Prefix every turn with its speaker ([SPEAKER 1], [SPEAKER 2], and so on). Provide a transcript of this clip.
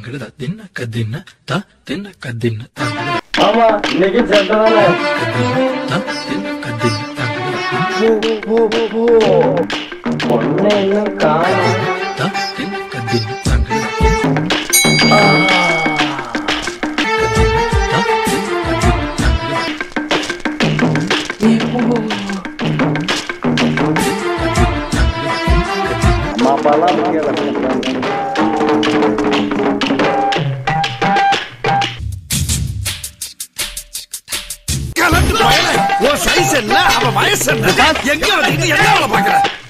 [SPEAKER 1] தின்ன கதின்ன த தின்ன கதின்ன
[SPEAKER 2] ஆமா இன்னைக்கு சென்றால
[SPEAKER 1] தின்ன கதின்ன
[SPEAKER 2] பொண்ணு எல்லாம் காணும்
[SPEAKER 1] த தின்ன கதின்ன
[SPEAKER 2] அம்மா அப்பாலாம்
[SPEAKER 3] சைஸ் என்ன அவன் வயசு என்ன எங்க வந்து என்ன பாக்குற